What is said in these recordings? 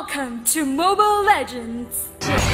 Welcome to Mobile Legends!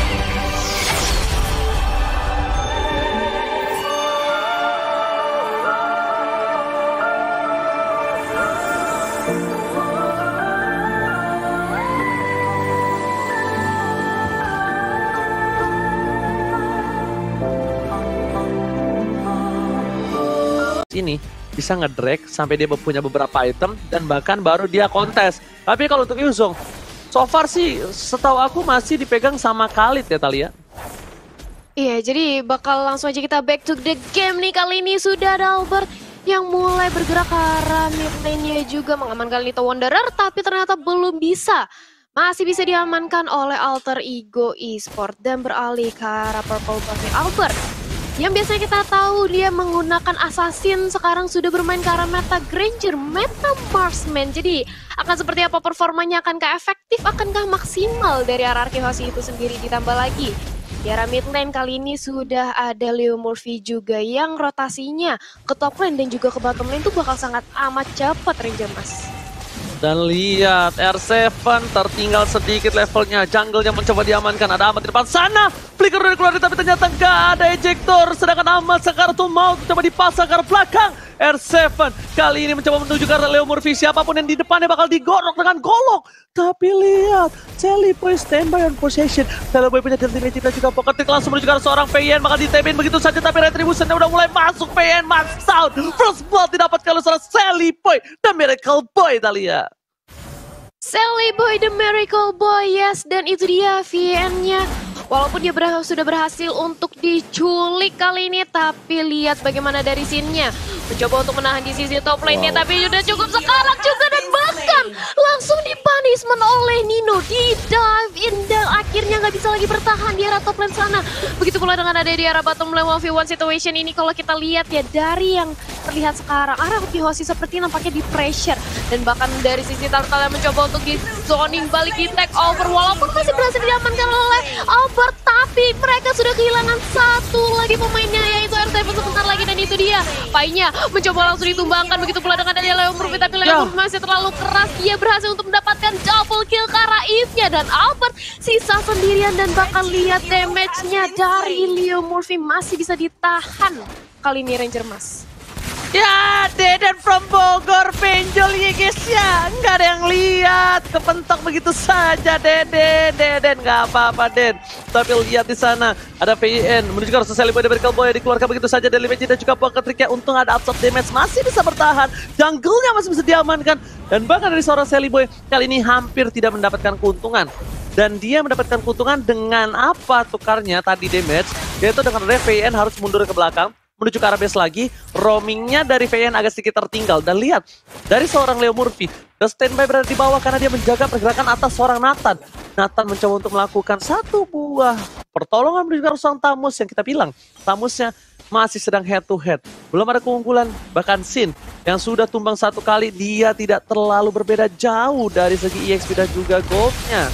Ini bisa ngedrag sampai dia punya beberapa item dan bahkan baru dia kontes. Tapi kalau untuk Yuzong, so far sih setahu aku masih dipegang sama Khalid ya Talia. Iya, jadi bakal langsung aja kita back to the game nih. Kali ini sudah ada Albert yang mulai bergerak ke arah mid lane-nya juga mengamankan Little Wanderer, tapi ternyata belum bisa. Masih bisa diamankan oleh Alter Ego Esport dan beralih ke arah Purple Buff Albert. Yang biasanya kita tahu dia menggunakan Assassin, sekarang sudah bermain ke arah meta Granger, meta Marksman. Jadi akan seperti apa performanya, akankah efektif, akankah maksimal dari RRQ Hoshi itu sendiri. Ditambah lagi di arah mid lane kali ini sudah ada Leo Murphy juga yang rotasinya ke top lane dan juga ke bottom lane itu bakal sangat amat cepat Ranger Mas. Dan lihat R7 tertinggal sedikit levelnya, jungle-nya mencoba diamankan, ada Ahmad di depan sana, flicker udah keluar tapi ternyata nggak ada ejector, sedangkan Ahmad sekarang tuh mau coba dipasang ke belakang. R7 kali ini mencoba menuju ke arah Leo Murphy, siapapun yang di depannya bakal digorok dengan golok. Tapi lihat, Celiboy standby on possession, Celiboy punya ultimate dan juga pocket trick langsung menuju ke arah seorang PN, bakal ditemin begitu saja tapi retribution-nya udah mulai masuk. PN max out, first blood didapatkan oleh seorang Celiboy, The Miracle Boy Talia. Celiboy The Miracle Boy, yes, dan itu dia VN-nya. Walaupun dia sudah berhasil untuk diculik kali ini, tapi lihat bagaimana dari scene-nya. Mencoba untuk menahan di sisi top lane-nya, tapi sudah cukup sekarat juga dan bahkan langsung dipunishment oleh Nino. Di dive in dan akhirnya nggak bisa lagi bertahan di arah top lane sana. Begitu pula dengan ada di arah bottom lane 1v1 situation ini. Kalau kita lihat ya dari yang terlihat sekarang, RRQ Hoshi seperti nampaknya di pressure. Dan bahkan dari sisi Turtle yang mencoba untuk di zoning balik di take over. Walaupun masih berhasil diamankan oleh Albert, tapi mereka sudah kehilangan satu lagi pemainnya, yaitu R7 sebentar lagi. Dan itu dia, Painya mencoba langsung ditumbangkan. Begitu pula dengan dari Leo Murphy, tapi Leo Murphy masih terlalu keras. Dia berhasil untuk mendapatkan double kill ke arah Eve-nya, dan Albert sisa sendirian. Dan bahkan lihat damage-nya dari Leo Murphy masih bisa ditahan kali ini Ranger Mas. Ya, Deden from Bogor, benjol ya guys ya. Nggak ada yang lihat, kepentok begitu saja Deden nggak apa-apa Den. Tapi lihat di sana ada PIN menuju ke arah Celiboy The Miracle Boy, dikeluarkan begitu saja dari Legend dan juga pocket trick-nya. Untung ada absorb damage, masih bisa bertahan. Jungle-nya masih bisa diamankan. Dan bahkan dari seorang Celiboy kali ini hampir tidak mendapatkan keuntungan. Dan dia mendapatkan keuntungan dengan apa tukarnya tadi damage, yaitu dengan PIN harus mundur ke belakang menuju ke arah base lagi, roamingnya dari VN agak sedikit tertinggal. Dan lihat, dari seorang Leo Murphy, the standby berada di bawah karena dia menjaga pergerakan atas seorang Nathan. Nathan mencoba untuk melakukan satu buah pertolongan menuju ke arah seorang Tamus yang kita bilang, Tamusnya masih sedang head to head. Belum ada keunggulan, bahkan Sin yang sudah tumbang satu kali, dia tidak terlalu berbeda jauh dari segi EXP dan juga goldnya.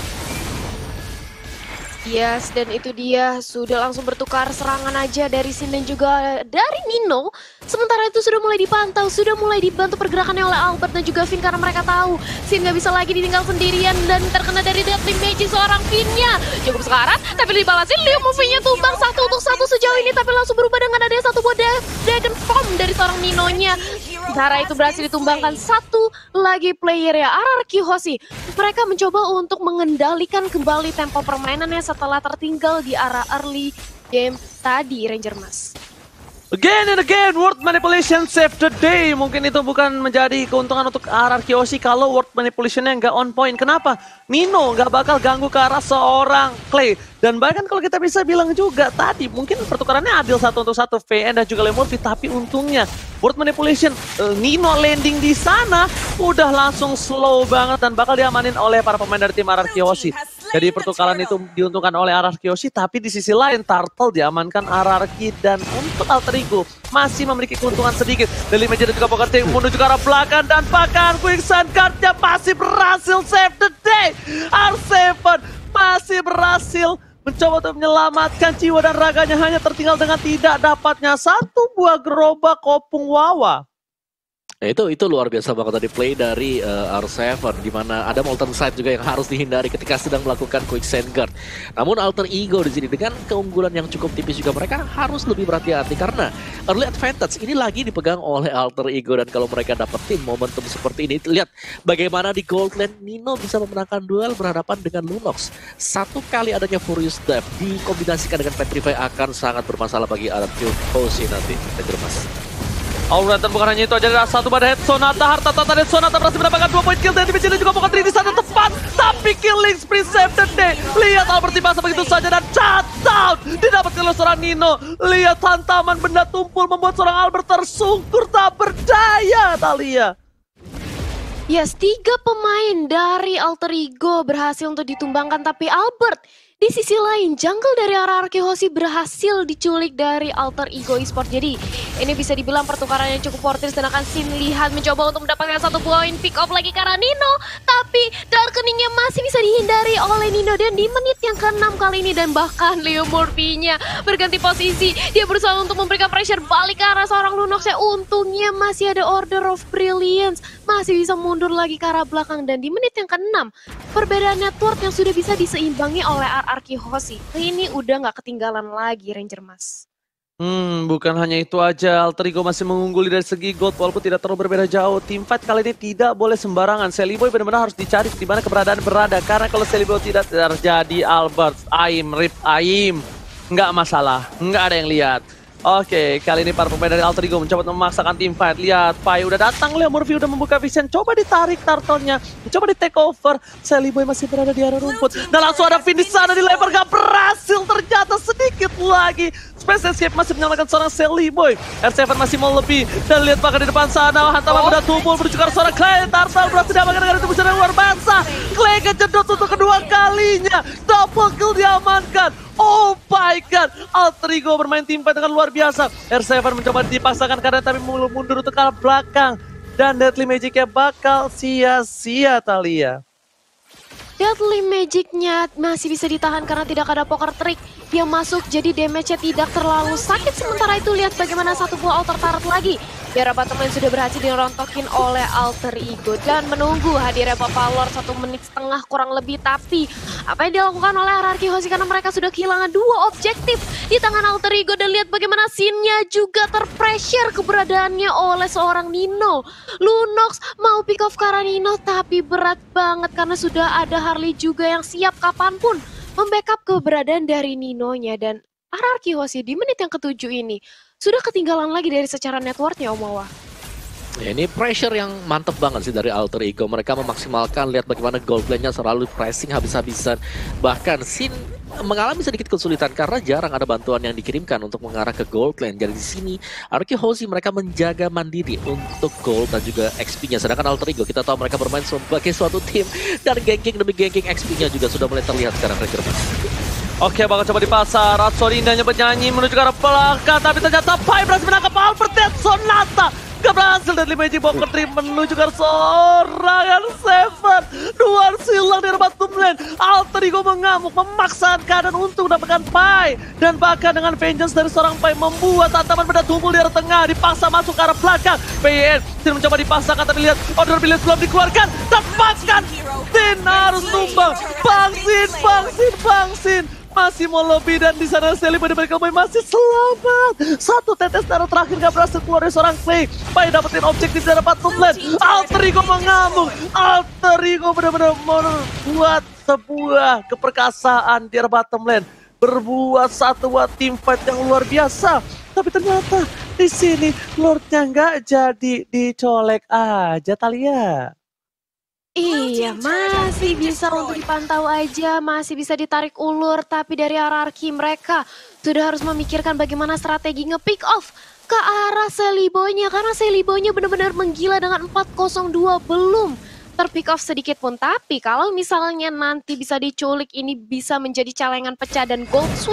Yes, dan itu dia sudah langsung bertukar serangan aja dari Sin dan juga dari Nino. Sementara itu sudah mulai dipantau, sudah mulai dibantu pergerakannya oleh Albert dan juga Finn karena mereka tahu Sin nggak bisa lagi ditinggal sendirian dan terkena dari deadly magic seorang Finn-nya. Cukup sekarat, tapi dibalasin Leo Murphy-nya tumbang satu untuk satu sejauh ini, tapi langsung berubah dengan adanya satu buah Dragon Form dari seorang Nino-nya. Sementara itu berhasil ditumbangkan satu lagi player ya, RRQ Hoshi. Mereka mencoba untuk mengendalikan kembali tempo permainannya setelah tertinggal di arah early game tadi Ranger Mas. Again and again, word manipulation save the day. Mungkin itu bukan menjadi keuntungan untuk RRQ Hoshi kalau word manipulationnya nggak on point. Kenapa? Nino nggak bakal ganggu ke arah seorang Clay. Dan bahkan kalau kita bisa bilang juga tadi, mungkin pertukarannya adil satu untuk satu VN dan juga Leo Murphy. Tapi untungnya, word manipulation, Nino landing di sana udah langsung slow banget dan bakal diamanin oleh para pemain dari tim RRQ Hoshi. Jadi pertukaran itu diuntungkan oleh RRQ Hoshi, tapi di sisi lain Turtle diamankan RRQ dan untuk Alter Ego masih memiliki keuntungan sedikit. Dari Legend dan juga pocket trick menuju ke arah belakang dan bahkan Quicksand Guard-nya masih berhasil save the day. R7 masih berhasil mencoba untuk menyelamatkan jiwa dan raganya, hanya tertinggal dengan tidak dapatnya satu buah gerobak kopung Wawa. Nah itu luar biasa banget tadi play dari R7 di mana ada Molten Side juga yang harus dihindari ketika sedang melakukan Quicksand Guard. Namun Alter Ego di sini dengan keunggulan yang cukup tipis juga mereka harus lebih berhati-hati karena early advantage ini lagi dipegang oleh Alter Ego dan kalau mereka dapetin momentum seperti ini lihat bagaimana di Gold Lane Nino bisa memenangkan duel berhadapan dengan Lunox. Satu kali adanya Furious Dive dikombinasikan dengan Petrify akan sangat bermasalah bagi Arquehosi nanti. Mas. Alright, dan bukan hanya itu aja, ada satu pada head Sonata, harta tata dan Sonata berhasil mendapatkan 2 poin kill dan dimiliki juga Pocket di sana tepat, tapi killing spree save the day. Lihat Albert dipaksa begitu saja dan shutdown didapatkan oleh seorang Nino. Lihat hantaman benda tumpul membuat seorang Albert tersungkur tak berdaya, Thalia. Yes, 3 pemain dari Alter Ego berhasil untuk ditumbangkan, tapi Albert di sisi lain, jungle dari Arquehosi berhasil diculik dari Alter Ego Esports. Jadi ini bisa dibilang pertukaran yang cukup worth it. Sedangkan Sin lihat mencoba untuk mendapatkan 1 poin pick up lagi karena Nino. Tapi darkeningnya masih bisa dihindari oleh Nino. Dan di menit yang ke-6 kali ini dan bahkan Leo Murphy-nya berganti posisi. Dia berusaha untuk memberikan pressure balik ke arah seorang Lunox. Untungnya masih ada Order of Brilliance. Masih bisa mundur lagi ke arah belakang. Dan di menit yang ke-6, perbedaan network yang sudah bisa diseimbangi oleh Arquehosi. Ini udah nggak ketinggalan lagi Ranger Mas. Bukan hanya itu aja, Alter Ego masih mengungguli dari segi gold walaupun tidak terlalu berbeda jauh. Teamfight kali ini tidak boleh sembarangan. Celiboy benar-benar harus dicari di mana keberadaan berada. Karena kalau Celiboy tidak terjadi, Albert, Aim, Rip, Aim. Nggak masalah, nggak ada yang lihat. Oke, kali ini para pemain dari Alter Ego mencoba memaksakan teamfight. Lihat, Pai udah datang, Leo Murphy udah membuka vision. Coba ditarik turtle-nya, coba di take over. Celiboy masih berada di area rumput. Dan langsung ada finish sana di lebar, gak berhasil ternyata sedikit lagi. Space Escape masih menyelamatkan seorang Celiboy. R7 masih mau lebih. Dan lihat bahkan di depan sana, hantaman udah tumpul menuju ke arah seorang Clay. Turtle berhasil diamankan dengan tembusan yang luar biasa. Clay kejedot untuk kedua kalinya. Double kill diamankan. Oh my god, Alter Ego bermain teamfight dengan luar biasa. R7 mencoba dipaksakan karena tapi mundur untuk ke arah belakang. Dan Deadly Magic-nya bakal sia-sia, Thalia. Deadly Magic-nya masih bisa ditahan karena tidak ada poker trick yang masuk, jadi damage-nya tidak terlalu sakit. Sementara itu lihat bagaimana satu buah altar turret lagi. Daerah bottom lane sudah berhasil dirontokin oleh Alter Ego dan menunggu hadirnya Papalor 1 menit setengah kurang lebih. Tapi apa yang dilakukan oleh Arquehosi karena mereka sudah kehilangan 2 objektif di tangan Alter Ego. Dan lihat bagaimana Sin-nya juga terpressure keberadaannya oleh seorang Nino. Lunox mau pick off karena Nino tapi berat banget karena sudah ada Harley juga yang siap kapanpun membackup keberadaan dari Nino-nya. Dan Arquehosi di menit yang ke-7 ini sudah ketinggalan lagi dari secara networknya, Om Wawa. Ya, ini pressure yang mantep banget sih dari Alter Ego. Mereka memaksimalkan, lihat bagaimana gold lane-nya selalu pressing habis-habisan. Bahkan Sin mengalami sedikit kesulitan karena jarang ada bantuan yang dikirimkan untuk mengarah ke gold lane. Jadi di sini Arquehosi mereka menjaga mandiri untuk gold dan juga XP-nya. Sedangkan Alter Ego kita tahu mereka bermain sebagai suatu tim dan ganking demi ganking XP-nya juga sudah mulai terlihat sekarang, Ranger Mas. Oke, bakal coba di pasar. Rhapsody indahnya bernyanyi menuju ke arah belakang, tapi ternyata Pai berhasil menangkap Albert dan Sonata. Gak berhasil dari Magic Pocket Trip menuju ke arah seorang R7. 2 silang di bottom lane. Alter Ego mengamuk, memaksakan keadaan untuk mendapatkan Pai. Dan bahkan dengan vengeance dari seorang Pai membuat hantaman benda tumpul di arah tengah. Dipaksa masuk ke arah belakang. PN tidak mencoba dipaksakan, tapi lihat Order Brilliance belum dikeluarkan. Tepaskan, Sin harus tumbang. Bangsin. Masih mau lebih dan di sana Celiboy dan Miracle Boy masih selamat. 1 tetes darah terakhir gak berhasil keluar dari seorang Clay. Pai dapetin objektif dari bottom lane. Alter Ego mengamuk. Alter Ego benar-benar membuat sebuah keperkasaan di bottom lane. Berbuat satu buat teamfight yang luar biasa. Tapi ternyata di sini Lordnya nggak jadi dicolek aja, Thalia. Iya, masih bisa untuk dipantau aja, masih bisa ditarik ulur, tapi dari hierarki mereka sudah harus memikirkan bagaimana strategi nge-pick off ke arah Celiboy-nya, karena Celiboy-nya benar-benar menggila dengan 402 belum terpick off sedikit pun. Tapi kalau misalnya nanti bisa diculik, ini bisa menjadi celengan pecah dan gold swing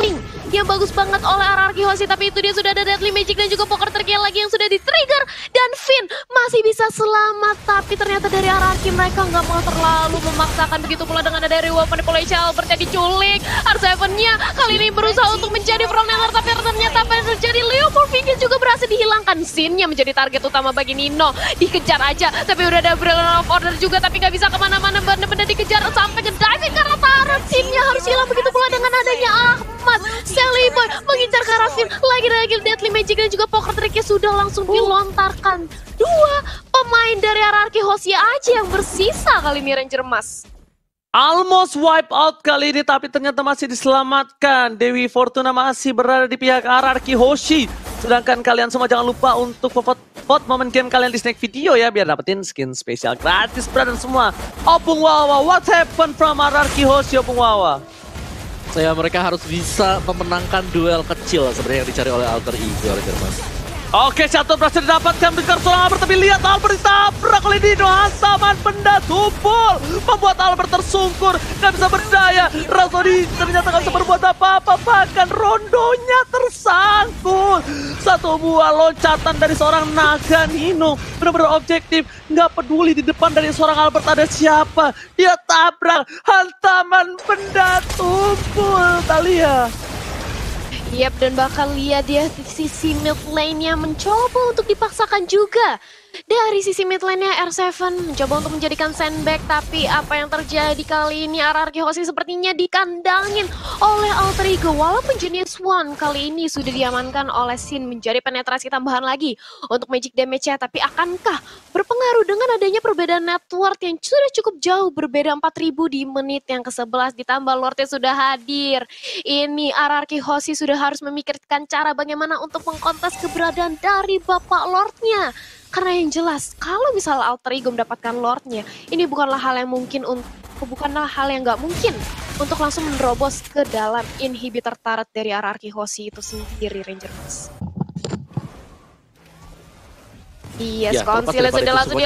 yang bagus banget oleh RRQ Hoshi. Tapi itu dia sudah ada Deadly Magic dan juga Poker Terkill lagi yang sudah di-trigger. Dan Finn masih bisa selamat. Tapi ternyata dari RRQ mereka nggak mau terlalu memaksakan. Begitu pula dengan ada dari Wolf Manipulation, Albert yang diculik. R7-nya kali ini berusaha untuk menjadi frontliner. Tapi ternyata apa yang terjadi? Leo Morpheus juga berhasil dihilangkan. Sin-nya menjadi target utama bagi Nino. Dikejar aja. Tapi udah ada Brilliant of Order juga. Tapi nggak bisa kemana-mana. Bener-bener dikejar sampai ke diving karena turret. Sin-nya harus hilang. Begitu pula dengan adanya Ahmad. Sally Boy mengincar ke arah Finn. Lagi-lagi Deadly Magic dan juga Poker Trick-nya sudah langsung dilontarkan. Dua pemain dari RRQ Hoshi aja yang bersisa kali ini Ranger Mas. Almost wipe out kali ini, tapi ternyata masih diselamatkan. Dewi Fortuna masih berada di pihak RRQ Hoshi. Sedangkan kalian semua jangan lupa untuk vote momen game kalian di snack video ya, biar dapetin skin spesial gratis, brother semua. Opung Wawa, what happened from RRQ Hoshi, Opung Wawa? Mereka harus bisa memenangkan duel kecil sebenarnya yang dicari oleh Alter Ego, Mas. Oke, satu berhasil didapatkan dengan seorang Albert, tapi lihat Albert ditabrak oleh Dino. Hantaman benda tumpul membuat Albert tersungkur, gak bisa berdaya. Razodi ternyata gak bisa berbuat apa-apa, bahkan rondonya tersangkut. Satu buah loncatan dari seorang naga Nino, benar-benar objektif, gak peduli di depan dari seorang Albert ada siapa. Dia tabrak, hantaman benda tumpul, Thalia. Yap, dan bakal lihat dia sisi mid lane-nya mencoba untuk dipaksakan juga. Dari sisi mid lane-nya R7 mencoba untuk menjadikan sandbag, tapi apa yang terjadi kali ini RRQ Hoshi sepertinya dikandangin oleh Alter Ego. Walaupun Genius One kali ini sudah diamankan oleh Sin menjadi penetrasi tambahan lagi untuk magic damage-nya, tapi akankah berpengaruh dengan adanya perbedaan network yang sudah cukup jauh, berbeda 4000 di menit yang ke-11 ditambah Lord-nya sudah hadir. Ini RRQ Hoshi sudah harus memikirkan cara bagaimana untuk mengkontes keberadaan dari Bapak Lord-nya. Karena yang jelas, kalau misalnya Alter Ego mendapatkan Lord-nya, ini bukanlah hal yang nggak mungkin untuk langsung menerobos ke dalam inhibitor turret dari RRQ Hoshi itu sendiri, Ranger Mas. Yes, konsilnya sudah langsung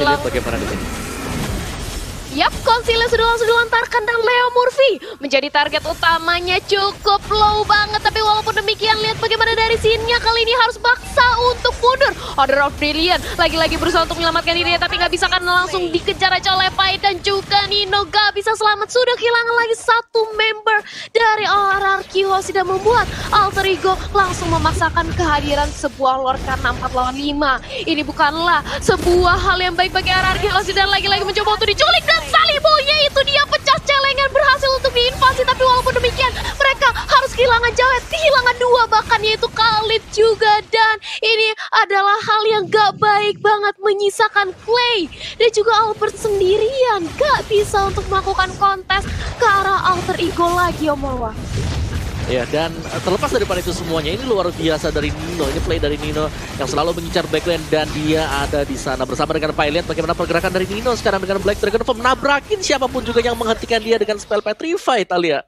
Yap, konsilnya sudah langsung dilontarkan dan Leo Murphy menjadi target utamanya, cukup low banget. Tapi walaupun demikian, lihat bagaimana dari scene-nya kali ini harus baksa untuk mundur. Order of Brilliant lagi-lagi berusaha untuk menyelamatkan dirinya, tapi nggak bisa karena langsung dikejar aja oleh Pai dan juga Nino. Gak bisa selamat, sudah kehilangan lagi satu member dari RRQ Hoshi dan membuat Alter Ego langsung memaksakan kehadiran sebuah Lord karena 4 lawan 5. Ini bukanlah sebuah hal yang baik bagi RRQ Hoshi dan lagi-lagi mencoba untuk diculik dan Saliboy-nya itu dia pecah celengan, berhasil untuk diinvasi. Tapi walaupun demikian mereka harus kehilangan Jawet, kehilangan 2 bahkan yaitu Khalid juga. Dan ini adalah hal yang gak baik banget, menyisakan Clay dan juga Albert sendirian, gak bisa untuk melakukan kontes ke arah Alter Ego lagi, Om Wawa. Ya, dan terlepas daripada itu semuanya, ini luar biasa dari Nino. Ini play dari Nino yang selalu mengincar backlane dan dia ada di sana bersama dengan Pai. Lihat bagaimana pergerakan dari Nino sekarang dengan Black Dragon Form, nabrakin siapapun juga yang menghentikan dia dengan spell Petrify, Thalia.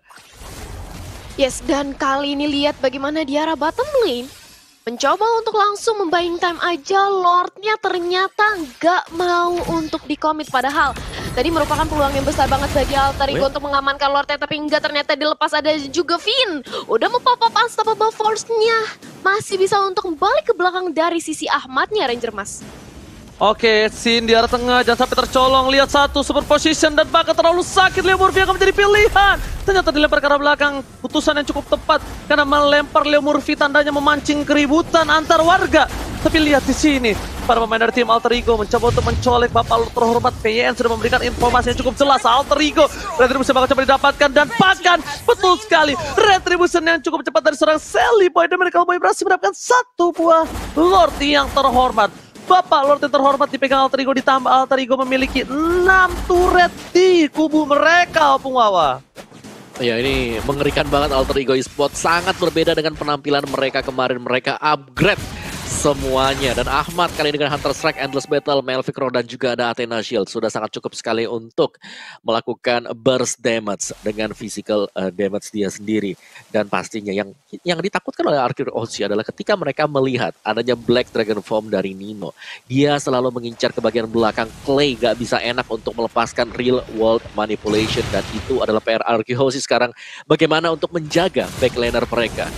Yes, dan kali ini lihat bagaimana di arah bottom lane mencoba untuk langsung membuying time aja. Lord-nya ternyata nggak mau untuk di-commit, padahal tadi merupakan peluang yang besar banget bagi Alter Ego untuk mengamankan Lord-nya, tapi enggak, ternyata dilepas. Ada juga Finn udah mau-pop-up unstoppable force-nya, masih bisa untuk balik ke belakang dari sisi Ahmadnya, Ranger Mas. Oke, Sin di arah tengah, jangan sampai tercolong. Lihat satu, super position dan bahkan terlalu sakit. Leo Murphy akan menjadi pilihan. Ternyata dilempar ke arah belakang, putusan yang cukup tepat. Karena melempar Leo Murphy tandanya memancing keributan antar warga. Tapi lihat di sini, para pemain dari tim Alter Ego mencoba untuk mencolek Bapak Lord terhormat. PYN sudah memberikan informasi yang cukup jelas. Alter Ego, Retribution bakal coba didapatkan dan bahkan betul sekali Retribution yang cukup cepat dari seorang Sally Boy. Dan mereka berhasil mendapatkan satu buah Lord yang terhormat. Bapak Lord yang terhormat dipegang Alter Ego, ditambah Alter Ego memiliki 6 turret di kubu mereka, Opung Wawa. Ya, ini mengerikan banget. Alter Ego Esports sangat berbeda dengan penampilan mereka kemarin. Mereka upgrade semuanya. Dan Ahmad kali ini dengan Hunter Strike, Endless Battle, Melvic Roar, dan juga ada Athena Shield. Sudah sangat cukup sekali untuk melakukan burst damage dengan physical damage dia sendiri. Dan pastinya yang ditakutkan oleh RRQ Hoshi adalah ketika mereka melihat adanya Black Dragon Form dari Nino. Dia selalu mengincar ke bagian belakang Clay, gak bisa enak untuk melepaskan real world manipulation. Dan itu adalah PR RRQ Hoshi sekarang, bagaimana untuk menjaga backlaner mereka.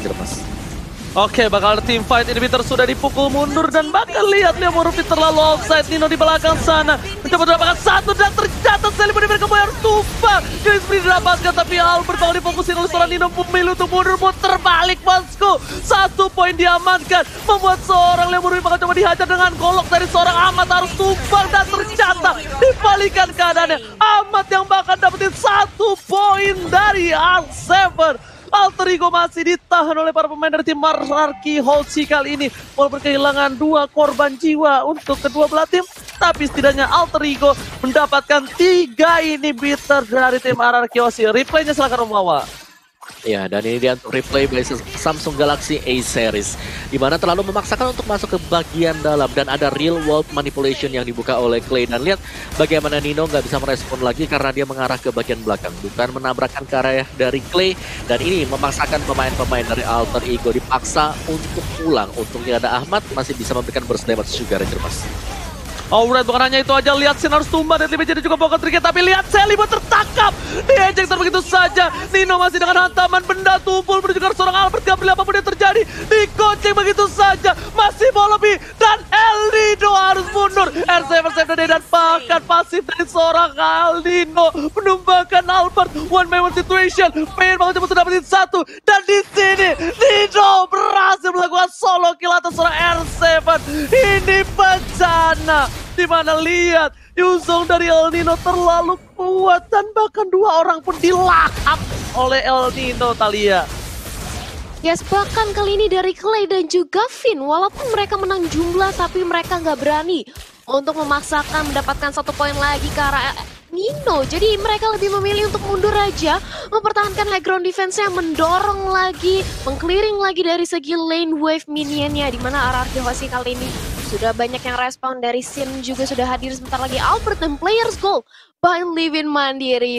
Ranger Mas. Oke, bakal ada team fight. Inhibitor sudah dipukul mundur dan bahkan lihat Leo Murphy terlalu offside. Nino di belakang sana mencoba mendapatkan satu dan tercatat Celebi mereka harus tumpah. Jadi seperti didapatkan tapi Albert bakal difokusin oleh seorang Nino memilih untuk mundur, muter balik bosku. 1 poin diamankan membuat seorang Leo Murphy bakal coba dihajar dengan golok dari seorang Ahmad, harus tumpang dan tercatat dibalikan keadaannya. Ahmad yang bakal dapetin 1 poin dari R7. Alter Ego masih ditahan oleh para pemain dari tim Mararki Hoshi kali ini. Walaupun kehilangan 2 korban jiwa untuk kedua belah tim, tapi setidaknya Alter Ego mendapatkan 3 inhibitor dari tim Mararki Hoshi. Replaynya silakan Romawa. Ya, dan ini dia untuk replay by Samsung Galaxy A Series, di mana terlalu memaksakan untuk masuk ke bagian dalam dan ada real world manipulation yang dibuka oleh Clay. Dan lihat bagaimana Nino nggak bisa merespon lagi karena dia mengarah ke bagian belakang, bukan menabrakkan ke arah dari Clay. Dan ini memaksakan pemain-pemain dari Alter Ego dipaksa untuk pulang. Untungnya ada Ahmad masih bisa memberikan burst damage juga, Ranger Mas. Alright, bukan hanya itu aja, lihat Sin harus tumbang dan jadi juga poker triknya, tapi lihat Celebi tertangkap, diejek begitu saja. Nino masih dengan hantaman benda tumpul menuju ke seorang Albert, gak peduli apapun yang terjadi, dikoceng begitu saja, masih mau lebih, dan El Nino harus mundur. R7 dan bahkan pasif dari seorang El Nino menumbangkan Albert. One man one situation, pengen banget untuk dapetin 1, dan di sini Nino berhasil melakukan solo kill atas seorang R7. Ini bencana. Dimana lihat Yuzong dari El Nino terlalu kuat dan bahkan 2 orang pun dilahap oleh El Nino, Thalia. Yes, bahkan kali ini dari Clay dan juga Finn, walaupun mereka menang jumlah tapi mereka nggak berani untuk memaksakan mendapatkan 1 poin lagi ke arah Nino. Jadi mereka lebih memilih untuk mundur aja, mempertahankan high ground defense-nya, mendorong lagi, meng-clearing lagi dari segi lane wave minionnya, di mana RRQ Hoshi kali ini sudah banyak yang respon. Dari Sin juga sudah hadir sebentar lagi. Albert dan players goal by Livin Mandiri.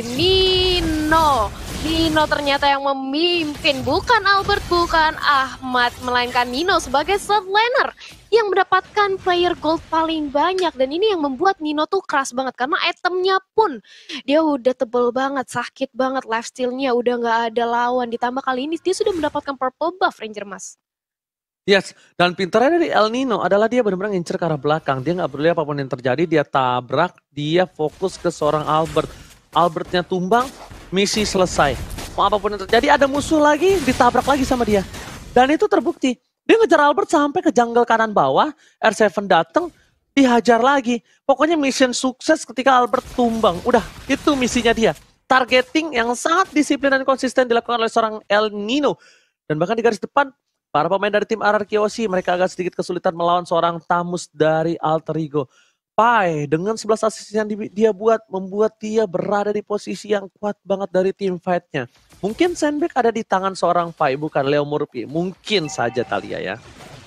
Nino ternyata yang memimpin, bukan Albert, bukan Ahmad, melainkan Nino sebagai third laner yang mendapatkan player gold paling banyak. Dan ini yang membuat Nino tuh keras banget karena itemnya pun dia udah tebel banget, sakit banget, lifesteal-nya udah nggak ada lawan. Ditambah kali ini dia sudah mendapatkan purple buff, Ranger Mas. Yes, dan pintarnya dari El Nino adalah dia benar-benar ngincer ke arah belakang. Dia nggak peduli apapun yang terjadi, dia tabrak, dia fokus ke seorang Albert. Albertnya tumbang, misi selesai. Mau apapun yang terjadi, ada musuh lagi, ditabrak lagi sama dia. Dan itu terbukti. Dia ngejar Albert sampai ke jungle kanan bawah, R7 datang, dihajar lagi. Pokoknya mission sukses ketika Albert tumbang. Udah, itu misinya dia. Targeting yang sangat disiplin dan konsisten dilakukan oleh seorang El Nino. Dan bahkan di garis depan, para pemain dari tim RRQ Hoshi mereka agak sedikit kesulitan melawan seorang Tamus dari Alter Ego. Pai dengan 11 assist yang dia buat membuat dia berada di posisi yang kuat banget dari tim fight-nya. Mungkin sandbag ada di tangan seorang Pai, bukan Leo Murphy. Mungkin saja, Thalia ya.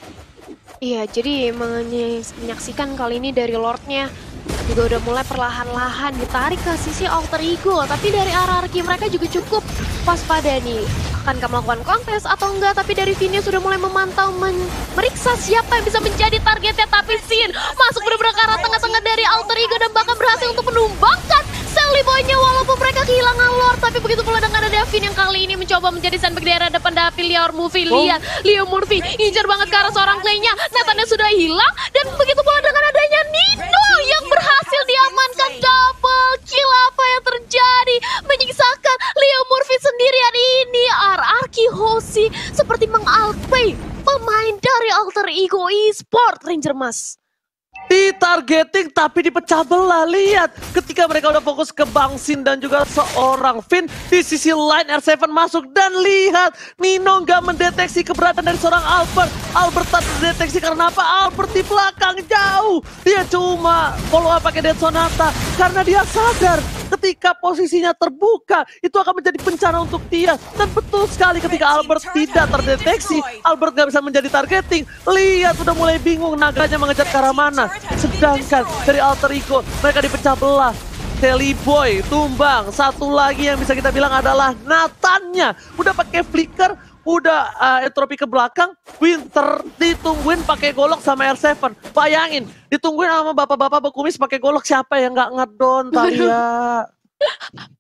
Iya, jadi menyaksikan kali ini dari Lord-nya juga udah mulai perlahan-lahan ditarik ke sisi Alter Ego. Tapi dari RRQ mereka juga cukup waspada nih. Akankah melakukan kontes atau enggak? Tapi dari Finn sudah mulai memantau, meriksa siapa yang bisa menjadi targetnya. Tapi Sin masuk benar-benar ke arah tengah-tengah dari Alter Ego dan bahkan berhasil untuk menumbangkan Sally Boy-nya walaupun mereka kehilangan Lord. Tapi begitu pula dengan ada Finn yang kali ini mencoba menjadi sandbag di area depan. Tapi Leo Murphy, lihat Leo Murphy incar banget ke arah seorang Clay-nya. Nathannya sudah hilang dan begitu pula dengan adanya Nino yang berhasil diamankan. Double kill, apa yang terjadi? Menyiksakan Leo Murphy sendirian ini. RRQ Hoshi seperti mengalpay pemain dari Alter Ego Esport, Ranger Mas. Ditargeting tapi dipecah belah. Lihat ketika mereka udah fokus ke Bang Sin dan juga seorang Finn, di sisi lain R7 masuk dan lihat Nino nggak mendeteksi keberadaan dari seorang Albert. Albert tak terdeteksi karena apa? Albert di belakang jauh. Dia cuma follow up pakai Dead Sonata karena dia sadar ketika posisinya terbuka itu akan menjadi bencana untuk dia. Dan betul sekali ketika Albert tidak terdeteksi, Albert nggak bisa menjadi targeting. Lihat udah mulai bingung naganya mengejar ke arah mana. Sedangkan dari Alter Ego mereka dipecah belah. Sally Boy tumbang. Satu lagi yang bisa kita bilang adalah Nathannya. Udah pakai flicker, udah entropi ke belakang. Winter ditungguin pakai golok sama R7. Bayangin, ditungguin sama bapak-bapak berkumis pakai golok, siapa yang nggak ngedon, Thalia?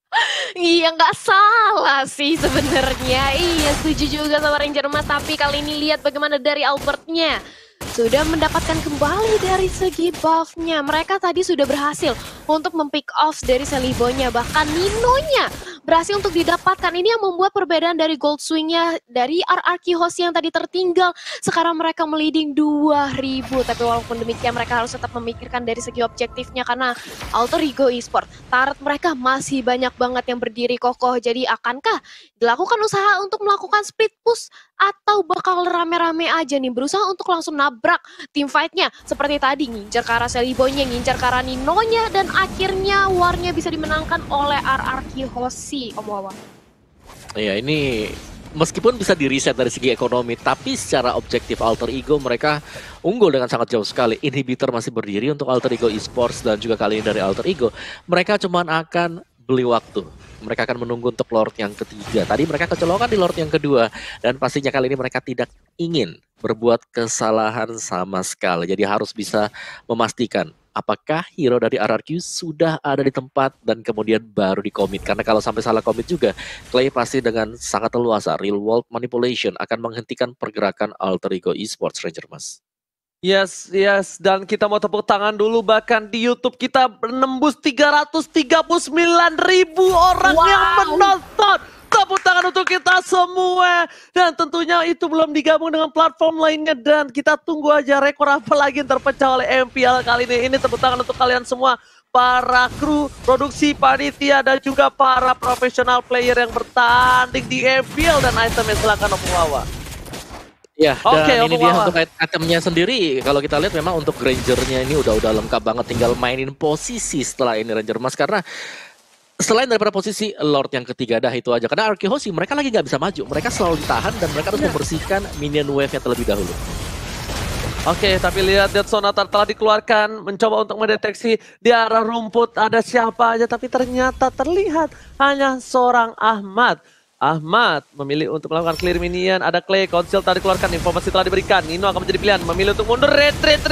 Iya nggak salah sih sebenarnya. Iya setuju juga sama Ranger Mas. Tapi kali ini lihat bagaimana dari Albertnya. Sudah mendapatkan kembali dari segi buff-nya. Mereka tadi sudah berhasil untuk mempick off dari Seliboynya. Bahkan Ninonya berhasil untuk didapatkan. Ini yang membuat perbedaan dari gold swing-nya dari RRQ Hoshi yang tadi tertinggal. Sekarang mereka meliding 2000. Tapi walaupun demikian mereka harus tetap memikirkan dari segi objektifnya. Karena Alter Ego Esports, target mereka masih banyak banget yang berdiri kokoh. Jadi akankah dilakukan usaha untuk melakukan split push? Atau bakal rame-rame aja nih berusaha untuk langsung nabrak tim fight-nya. Seperti tadi ngincar ke arah Seliboynya, ngincar ke arah Ninonya. Dan akhirnya war-nya bisa dimenangkan oleh RRQ Hoshi, Om Wawa. Iya, ini meskipun bisa di-reset dari segi ekonomi, tapi secara objektif Alter Ego mereka unggul dengan sangat jauh sekali. Inhibitor masih berdiri untuk Alter Ego Esports dan juga kali ini dari Alter Ego. Mereka cuman akan beli waktu. Mereka akan menunggu untuk Lord yang ketiga. Tadi mereka kecolongan di Lord yang kedua. Dan pastinya kali ini mereka tidak ingin berbuat kesalahan sama sekali. Jadi harus bisa memastikan apakah hero dari RRQ sudah ada di tempat dan kemudian baru dikomit. Karena kalau sampai salah komit juga, Clay pasti dengan sangat leluasa real world manipulation akan menghentikan pergerakan Alter Ego Esports, Ranger Mas. Yes, dan kita mau tepuk tangan dulu, bahkan di YouTube kita menembus 339.000 orang yang menonton. Tepuk tangan untuk kita semua. Dan tentunya itu belum digabung dengan platform lainnya. Dan kita tunggu aja rekor apa lagi yang terpecah oleh MPL kali ini. Ini tepuk tangan untuk kalian semua. Para kru, produksi, panitia, dan juga para profesional player yang bertanding di MPL. Dan itemnya silakan Om Wawa. Ya, dan ini dia Wawa. untuk itemnya sendiri. Kalau kita lihat memang untuk Rangernya ini udah lengkap banget. Tinggal mainin posisi setelah ini Ranger Mas. Karena selain daripada posisi Lord yang ketiga, dah itu aja. Karena RRQ Hoshi mereka lagi nggak bisa maju. Mereka selalu ditahan dan mereka harus membersihkan minion wave-nya terlebih dahulu. Oke, tapi lihat Death Sonata telah dikeluarkan, mencoba untuk mendeteksi di arah rumput ada siapa aja, tapi ternyata terlihat hanya seorang Ahmad. Ahmad memilih untuk melakukan clear minion, ada Clay, Konsil telah dikeluarkan, informasi telah diberikan, Nino akan menjadi pilihan, memilih untuk mundur, retreat,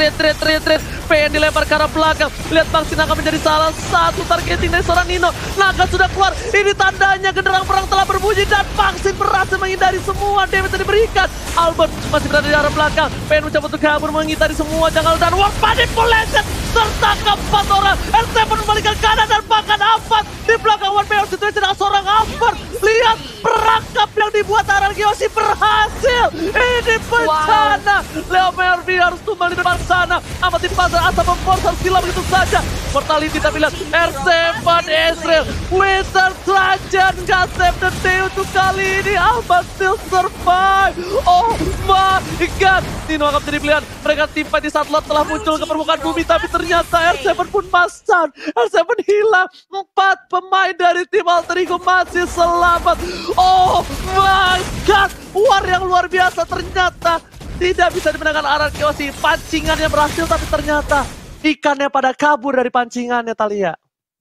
PN dilempar ke arah belakang, lihat Bang Sin akan menjadi salah satu targeting dari seorang Nino, Naga sudah keluar, ini tandanya genderang perang telah berbunyi dan Bang Sin berhasil menghindari semua damage yang diberikan, Albert masih berada di arah belakang, PN mencoba untuk kabur menghindari semua janggal dan war manipulation, serta keempat orang, R7 membalikan kanan dan bahkan Ahmad di belakang one player situation dengan seorang Ahmad, lihat perangkap yang dibuat RRQ Hoshi berhasil. Ini bencana. Leo Mervi harus tumbang di depan sana. Amat di pasar asal memforce skill begitu saja. Mortality tapi lihat R7 Ezreal. Wizard saja nggak save the day untuk kali ini. Amat still survive. Oh my god. Nino akan menjadi pilihan. Mereka timpa di saat Lot telah muncul ke permukaan bumi. Tapi ternyata R7 pun masan. R7 hilang. 4 pemain dari tim Alter Ego masih selamat. Oh my god, war yang luar biasa ternyata tidak bisa dimenangkan RRQ Hoshi. Pancingannya berhasil tapi ternyata ikannya pada kabur dari pancingannya, Thalia.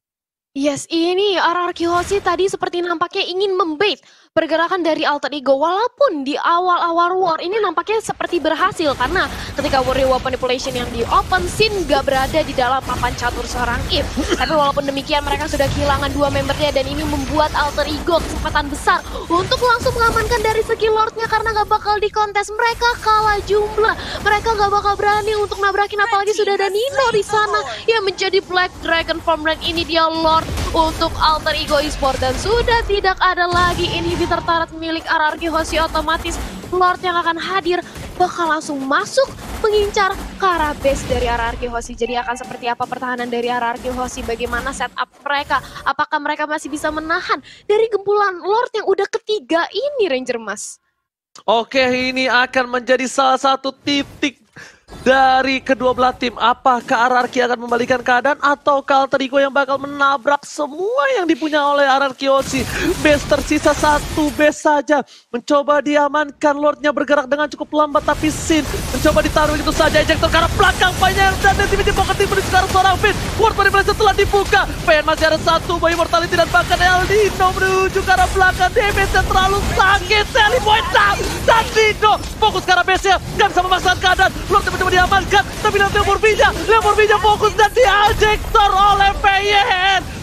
Yes, ini RRQ Hoshi tadi seperti nampaknya ingin membait pergerakan dari Alter Ego. Walaupun di awal-awal war ini nampaknya seperti berhasil. Karena ketika Warrior Manipulation yang di open scene gak berada di dalam papan catur seorang If. Tapi walaupun demikian mereka sudah kehilangan 2 membernya. Dan ini membuat Alter Ego kesempatan besar untuk langsung mengamankan dari segi Lordnya. Karena gak bakal dikontes. Mereka kalah jumlah. Mereka gak bakal berani untuk nabrakin. Apalagi sudah ada Nino di sana yang menjadi Black Dragon Form. Dan ini dia Lord untuk Alter Ego Esports. Dan sudah tidak ada lagi inhibitor tertarik milik RRQ Hoshi. Otomatis Lord yang akan hadir bakal langsung masuk mengincar ke arah base dari RRQ Hoshi. Jadi akan seperti apa pertahanan dari RRQ Hoshi, bagaimana setup mereka, apakah mereka masih bisa menahan dari gempulan Lord yang udah ketiga ini, Ranger Mas? Oke, ini akan menjadi salah satu titik dari kedua belah tim. Apakah RRQ akan membalikan keadaan atau Alter Ego yang bakal menabrak semua yang dipunya oleh RRQ Hoshi? Base tersisa 1 base saja. Mencoba diamankan, Lordnya bergerak dengan cukup lambat tapi Sin mencoba ditaruh itu saja. Ejector ke arah belakang banyak dan tiba-tiba pocket tim menuju ke arah seorang Finn. Ward manipulation telah dibuka. PN masih ada 1 Boy Mortality dan bahkan Eldino menuju ke arah belakang. Damage-nya terlalu sakit. Sally Boy down dan Dino fokus ke arah base-nya. Gak bisa memaksakan keadaan. Lord coba diamankan, tapi Leo Morbidnya fokus dan diajektor oleh PYN.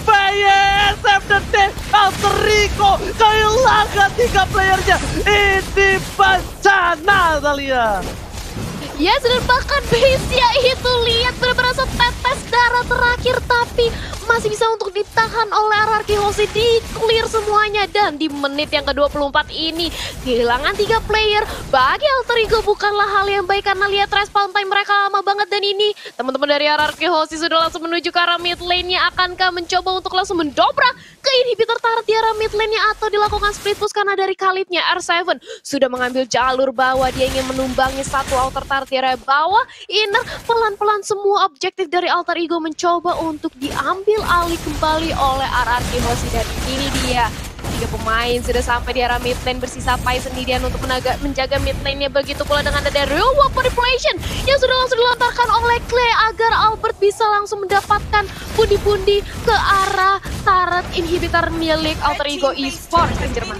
PYSF dan Alter Ego kehilangan 3 playernya. Ini bencana Thalia. Yes, dan bahkan base-nya itu lihat benar-benar setetes darah terakhir, tapi masih bisa untuk ditahan oleh RRQ Hoshi, di clear semuanya. Dan di menit yang ke-24 ini kehilangan 3 player bagi Alter Ego bukanlah hal yang baik, karena lihat respawn time mereka lama banget. Dan ini teman-teman dari RRQ Hoshi sudah langsung menuju ke arah mid lane-nya. Akankah mencoba untuk langsung mendobrak ke inhibitor turret di arah mid lane-nya, atau dilakukan split push? Karena dari Khalidnya R7 sudah mengambil jalur bawah, dia ingin menumbangi satu outer turret di area bawah. Inner pelan-pelan semua objektif dari Alter Ego mencoba untuk diambil alih kembali oleh RRQ Hoshi. Dan ini dia 3 pemain sudah sampai di arah mid lane, bersisa Pai sendirian untuk menjaga mid lane-nya. Begitu pula dengan ada Real World Manipulation yang sudah langsung dilantarkan oleh Clay agar Albert bisa langsung mendapatkan pundi-pundi ke arah turret inhibitor milik Alter Ego Esports.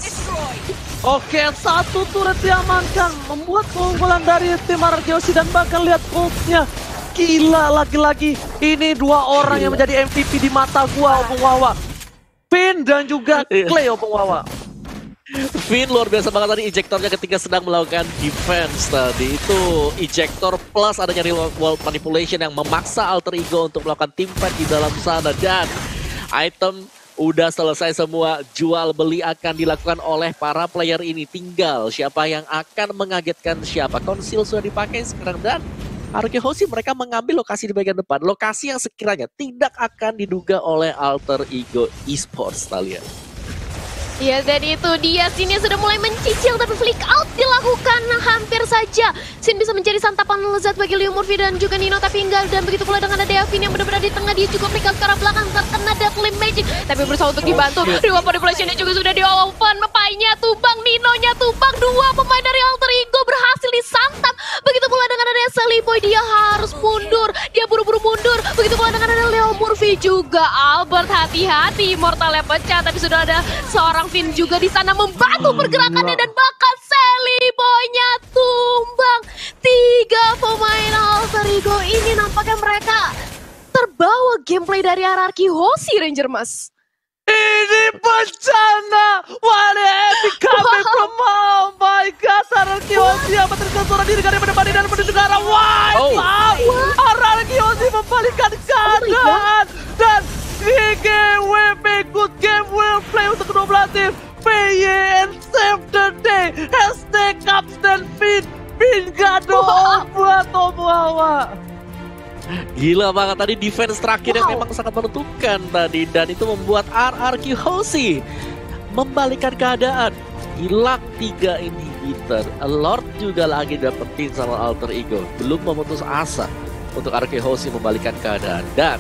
Oke, satu turret diamankan, membuat keunggulan dari tim RRQ Hoshi. Dan bahkan lihat ultnya, gila lagi-lagi. Ini 2 orang yang menjadi MVP di mata gua, Opung Wawa. Finn dan juga Clay, Opung Wawa. Finn luar biasa banget tadi ejectornya ketika sedang melakukan defense tadi. Itu ejector plus adanya real world manipulation yang memaksa Alter Ego untuk melakukan teamfight di dalam sana. Dan item udah selesai semua, jual beli akan dilakukan oleh para player ini. Tinggal siapa yang akan mengagetkan siapa. Konsil sudah dipakai sekarang dan RRQ Hoshi mereka mengambil lokasi di bagian depan. Lokasi yang sekiranya tidak akan diduga oleh Alter Ego Esports, Thalia. Ya, dan itu dia, Sin sudah mulai mencicil, tapi flick out dilakukan hampir saja. Sin bisa menjadi santapan lezat bagi Leo Murphy dan juga Nino, tapi enggak. Dan begitu pula dengan ada Devin yang benar-benar di tengah, dia juga flick out ke arah belakang terkena Deathly Magic, tapi berusaha untuk dibantu. Reward Manipulation-nya juga sudah di-open, Pai-nya tumbang, Nino-nya tumbang, 2 pemain dari Alter Ego berhasil disantap. Begitu pula dengan ada Sally Boy, dia harus mundur, dia buru-buru mundur. Begitu pula dengan ada Leo Murphy juga. Albert hati-hati, Mortalnya pecah, tapi sudah ada seorang Finn juga di sana membantu pergerakannya. Dan bahkan Sally Boy-nya tumbang. 3 pemain Alter Ego ini nampaknya mereka terbawa gameplay dari RRQ Hoshi, Ranger Mas. Ini bencana. What epic coming from, oh my god, RRQ Hoshi yang menerima suara diri dari depan dan menuju ke arah wipe out. RRQ Hoshi membalikkan keadaan. Dan GGWP, good game well play untuk kedua belah tim. PY and save the day. Hashtag Caps dan Finn. Finn gado buat Obawa. Gila banget tadi defense terakhir yang memang sangat menentukan tadi. Dan itu membuat RRQ Hoshi membalikkan keadaan. Hilang 3 inhibitor. Lord juga lagi dapetin sama Alter Ego. Belum memutus asa untuk RRQ Hoshi membalikkan keadaan. Dan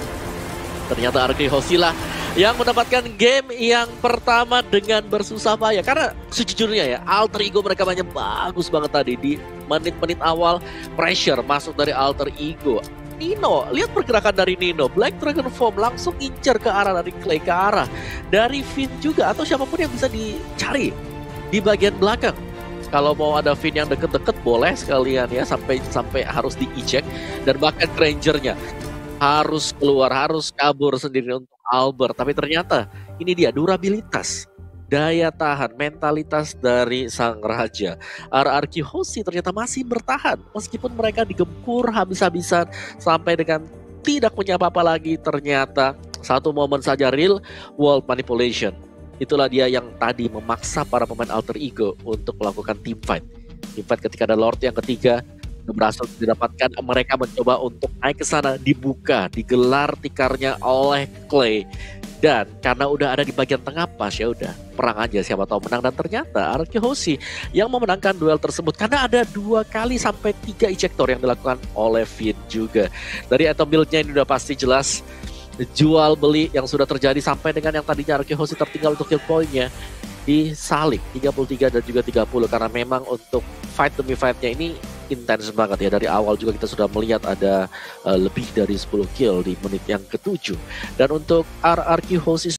ternyata RRQ Hoshi lah yang mendapatkan game yang pertama dengan bersusah payah. Karena sejujurnya ya, Alter Ego mereka banyak bagus banget tadi. Di menit-menit awal, pressure masuk dari Alter Ego. Nino, lihat pergerakan dari Nino. Black Dragon Form langsung incer ke arah dari Clay, ke arah dari Finn juga. Atau siapapun yang bisa dicari di bagian belakang. Kalau mau ada Finn yang deket-deket boleh sekalian ya, sampai harus di-eject. Dan bahkan Rangernya harus keluar, harus kabur sendiri untuk Albert. Tapi ternyata ini dia durabilitas, daya tahan, mentalitas dari sang raja. RRQ Hoshi ternyata masih bertahan meskipun mereka digempur habis-habisan sampai dengan tidak punya apa-apa lagi. Ternyata satu momen saja real world manipulation. Itulah dia yang tadi memaksa para pemain Alter Ego untuk melakukan teamfight. Teamfight ketika ada Lord yang ketiga berhasil didapatkan, mereka mencoba untuk naik ke sana, dibuka, digelar tikarnya oleh Clay. Dan karena udah ada di bagian tengah pas, ya udah perang aja siapa tahu menang. Dan ternyata RRQ Hoshi yang memenangkan duel tersebut karena ada 2 kali sampai 3 ejector yang dilakukan oleh Finn juga. Dari item build-nya ini udah pasti jelas jual beli yang sudah terjadi sampai dengan yang tadinya RRQ Hoshi tertinggal untuk kill point-nya disalib 33 dan juga 30 karena memang untuk fight demi fight-nya ini intens banget ya. Dari awal juga kita sudah melihat ada lebih dari 10 kill di menit yang ke-7. Dan untuk RRQ Hoshi